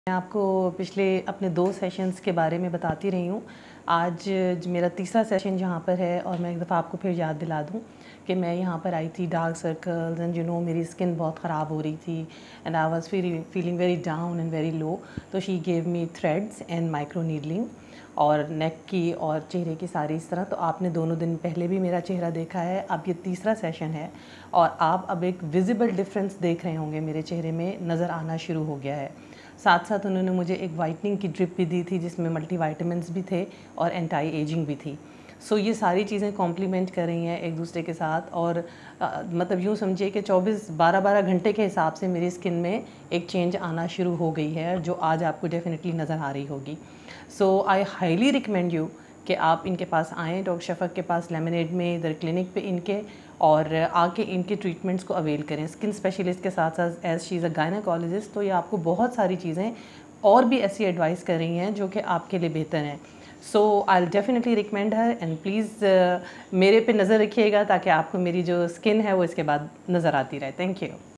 میں آپ کو پچھلے اپنے 2 سیشنز کے بارے میں بتاتی رہی ہوں. آج میرا تیسرا سیشن جہاں پر ہے اور میں ایک دفعہ آپ کو پھر یاد دلا دوں کہ میں یہاں پر آئی تھی ڈارک سرکلز اینڈ میری اسکن بہت خراب ہو رہی تھی and I was feeling very down and very low. تو she gave me threads and micro needling اور نیک کی اور چہرے کی ساری اس طرح. تو آپ نے دونوں دن پہلے بھی میرا چہرہ دیکھا ہے. اب یہ تیسرا سیشن ہے اور آپ اب ایک ویزیبل ڈفرینس دیکھ رہے ہوں گے, میرے چہرے میں نظر آنا شروع ہو گیا ہے. ساتھ ساتھ انہوں نے مجھے ایک وائٹننگ کی ڈرپ بھی دی تھی جس میں ملٹی وائٹامنس بھی تھے اور اینٹائی ایجنگ بھی تھی. سو یہ ساری چیزیں کمپلیمنٹ کر رہی ہیں ایک دوسرے کے ساتھ, اور مطلب یوں سمجھیے کہ 12 گھنٹے کے حساب سے میری اسکن میں ایک چینج آنا شروع ہو گئی ہے جو آج آپ کو ڈیفینیٹلی نظر آ رہی ہوگی. So I highly recommend you کہ آپ ان کے پاس آئیں, ڈاکٹر شفق کے پاس لیمنیڈ میں ادھر کلینک پہ ان کے, اور آ کے ان کے ٹریٹمنٹس کو اویل کریں. اسکن اسپیشلسٹ کے ساتھ ساتھ as she is a gynaecologist تو یہ آپ کو بہت ساری چیزیں اور بھی ایسی ایڈوائس کر رہی ہیں جو کہ آپ کے لیے بہتر ہیں. So I will definitely recommend her, and please میرے پہ نظر رکھیے گا تاکہ آپ کو میری جو اسکن ہے وہ اس کے بعد نظر آتی رہے. Thank you.